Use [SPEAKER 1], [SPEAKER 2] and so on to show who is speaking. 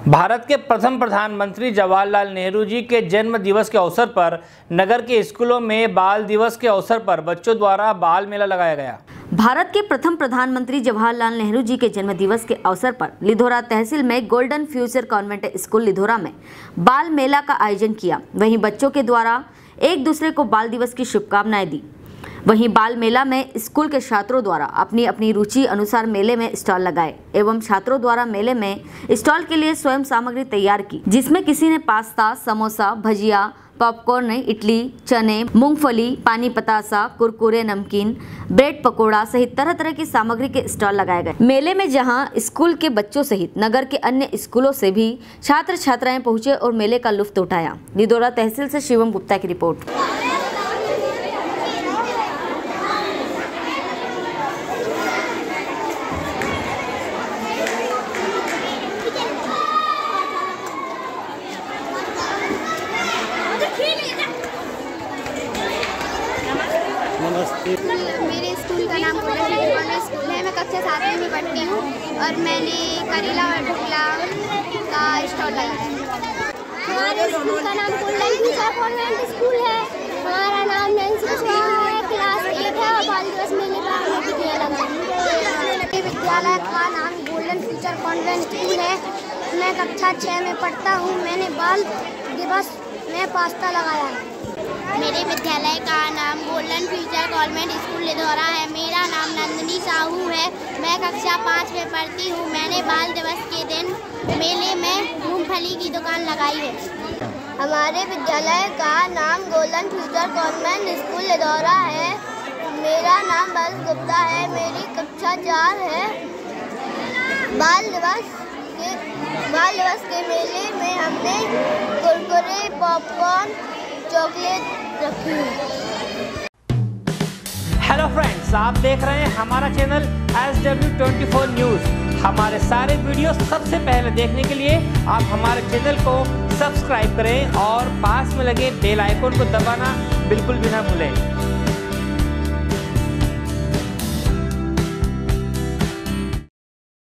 [SPEAKER 1] भारत के प्रथम प्रधानमंत्री जवाहरलाल नेहरू जी के जन्म दिवस के अवसर पर नगर के स्कूलों में बाल दिवस के अवसर पर बच्चों द्वारा बाल मेला लगाया गया।
[SPEAKER 2] भारत के प्रथम प्रधानमंत्री जवाहरलाल नेहरू जी के जन्म दिवस के अवसर पर लिधोरा तहसील में golden future convent school Lidhora में बाल मेला का आयोजन किया। वहीं बच्चों के द्वारा एक दूसरे को बाल दिवस की शुभकामनाएं दी। वहीं बाल मेला में स्कूल के छात्रों द्वारा अपनी अपनी रुचि अनुसार मेले में स्टॉल लगाए एवं छात्रों द्वारा मेले में स्टॉल के लिए स्वयं सामग्री तैयार की, जिसमें किसी ने पास्ता, समोसा, भजिया, पॉपकॉर्न, इडली, चने, मूंगफली, पानी पतासा, कुरकुरे, नमकीन, ब्रेड पकोड़ा सहित तरह तरह की सामग्री के स्टॉल लगाए गए। मेले में जहां स्कूल के बच्चों सहित नगर के अन्य स्कूलों से भी छात्र छात्राएं पहुंचे और मेले का लुत्फ उठाया। लिधोरा तहसील से शिवम गुप्ता की रिपोर्ट।
[SPEAKER 3] मेरे स्कूल का नाम गोल्डन स्कूल है। मैं कक्षा 7 में पढ़ती हूँ और मैंने करेला और ढोकला का स्टॉल लगाया है। हमारे स्कूल का नाम गोल्डन फ्यूचर कॉन्वेंट स्कूल है। हमारा नाम नैन्सी कुशवाहा है, क्लास 8 है और बाल दिवस मेले का विद्यालय का नाम गोल्डन फ्यूचर कॉन्वेंट स्कूल है। मैं कक्षा 6 में पढ़ता हूँ। मैंने बाल दिवस में पास्ता लगाया है। मेरे विद्यालय का नाम golden future convent school Lidhora है। मेरा नाम नंदिनी साहू है। मैं कक्षा 5 में पढ़ती हूँ। मैंने बाल दिवस के दिन मेले में मूंगफली की दुकान लगाई है। हमारे विद्यालय का नाम golden future convent school Lidhora है। मेरा नाम बस गुप्ता है। मेरी कक्षा 4 है। बाल दिवस के मेले में हमने कुरकुरे, पॉपकॉर्न, चॉकलेट रखी है।
[SPEAKER 1] हेलो फ्रेंड्स, आप देख रहे हैं हमारा चैनल SW24 न्यूज़। हमारे सारे वीडियो सबसे पहले देखने के लिए आप हमारे चैनल को सब्सक्राइब करें और पास में लगे बेल आइकन को दबाना बिल्कुल भी ना भूलें।